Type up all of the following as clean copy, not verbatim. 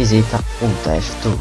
visita un testo.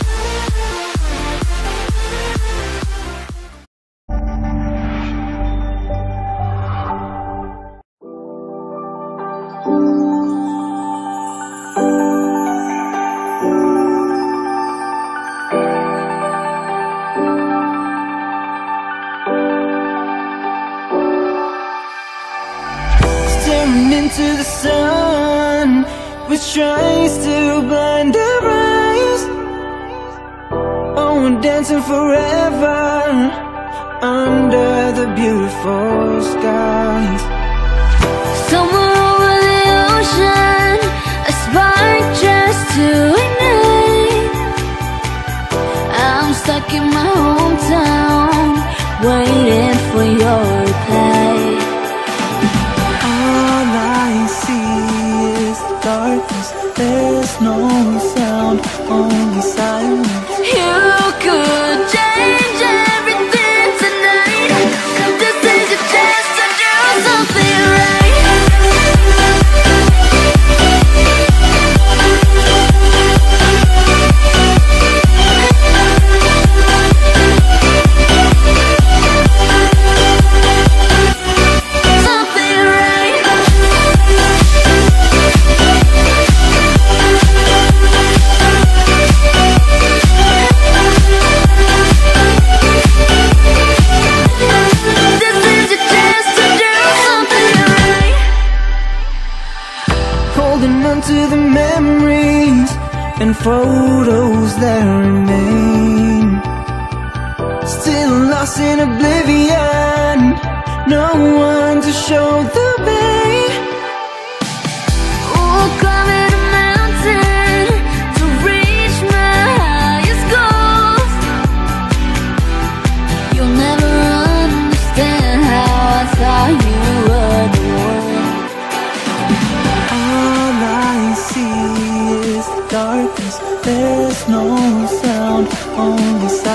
Into the sun, which tries to blind our eyes. Oh, we're dancing forever under the beautiful skies. Somewhere over the ocean, a spark just to ignite. I'm stuck in my hometown, waiting for your reply. Darkness, there's no sound, only silence. You could change everything tonight. This is your chance to do something right. To the memories and photos that remain, still lost in oblivion, no one to show the way. Oh, climbing a mountain to reach my highest goals. You'll never understand how I thought you were the one. Darkness, there's no sound, only silence.